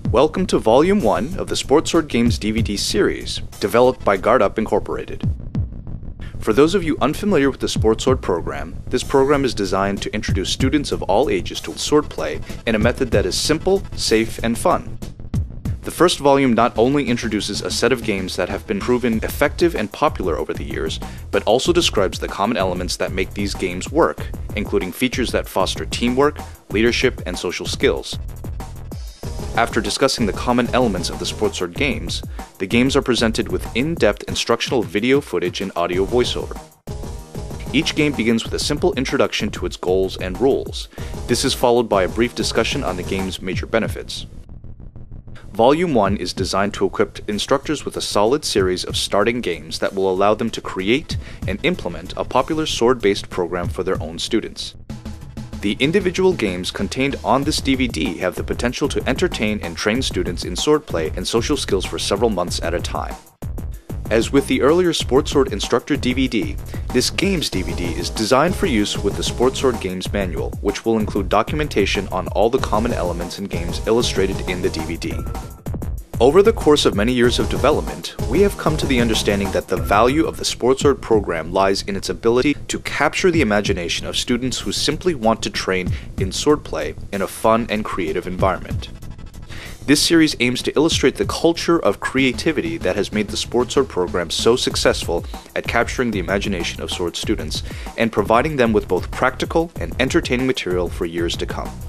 Welcome to Volume 1 of the Sports Sword Games DVD series, developed by Guard Up Incorporated. For those of you unfamiliar with the Sports Sword program, this program is designed to introduce students of all ages to swordplay in a method that is simple, safe, and fun. The first volume not only introduces a set of games that have been proven effective and popular over the years, but also describes the common elements that make these games work, including features that foster teamwork, leadership, and social skills. After discussing the common elements of the Sports Sword games, the games are presented with in-depth instructional video footage and audio voiceover. Each game begins with a simple introduction to its goals and rules. This is followed by a brief discussion on the game's major benefits. Volume 1 is designed to equip instructors with a solid series of starting games that will allow them to create and implement a popular sword-based program for their own students. The individual games contained on this DVD have the potential to entertain and train students in swordplay and social skills for several months at a time. As with the earlier Sports Sword Instructor DVD, this Games DVD is designed for use with the Sports Sword Games Manual, which will include documentation on all the common elements and games illustrated in the DVD. Over the course of many years of development, we have come to the understanding that the value of the Sports Sword program lies in its ability to capture the imagination of students who simply want to train in swordplay in a fun and creative environment. This series aims to illustrate the culture of creativity that has made the Sports Sword program so successful at capturing the imagination of sword students and providing them with both practical and entertaining material for years to come.